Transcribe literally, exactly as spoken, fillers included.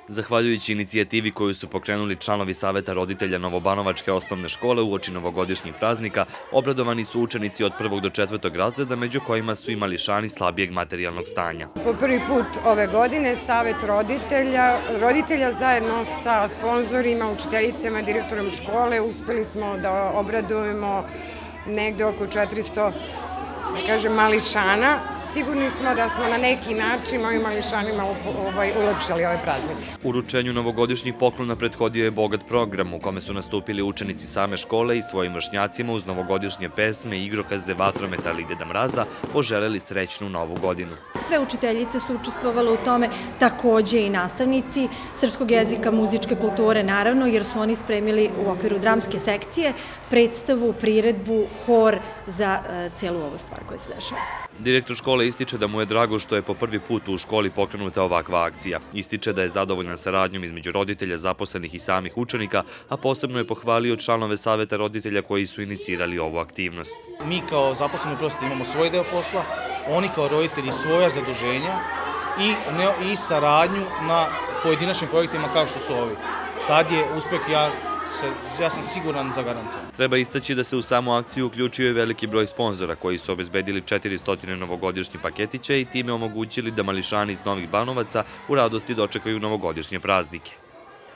Zahvaljujući inicijativi koju su pokrenuli članovi Saveta roditelja Novobanovačke osnovne škole uoči novogodišnjih praznika, obradovani su učenici od prvog do četvrtog razreda, među kojima su i mališani slabijeg materijalnog stanja. Po prvi put ove godine Savet roditelja, roditelja zajedno sa sponzorima, učiteljicama, direktorom škole uspeli smo da obradujemo negde oko četiristo, da kažem, mališana. Sigurni smo da smo na neki način ovim mališanima ulepšali ove praznike. Uručenju novogodišnjih poklona prethodio je bogat program u kome su nastupili učenici same škole i svojim vršnjacima uz novogodišnje pesme, igrokaze, vatrometa ili Deda Mraza poželeli srećnu novu godinu. Sve učiteljice su učestvovale u tome, takođe i nastavnici srpskog jezika, muzičke kulture, naravno, jer su oni spremili u okviru dramske sekcije predstavu, priredbu, hor za celu ovu stvar koja se dešava. Direktor škole ističe da mu je drago što je po prvi put u školi pokrenuta ovakva akcija. Ističe da je zadovoljan saradnjom između roditelja, zaposlenih i samih učenika, a posebno je pohvalio članove Saveta roditelja koji su inicirali ovu aktivnost. Mi kao zaposleni prosto imamo svoj deo posla, oni kao roditelji svoja zaduženja i saradnju na pojedinačnim projektima kao što su ovi. Tad je uspeh, ja sam siguran, zagarantovan. Treba istaći da se u samu akciju uključio i veliki broj sponzora koji su obezbedili četiristo novogodišnjih paketića i time omogućili da mališani iz Novih Banovaca u radosti dočekaju novogodišnje praznike.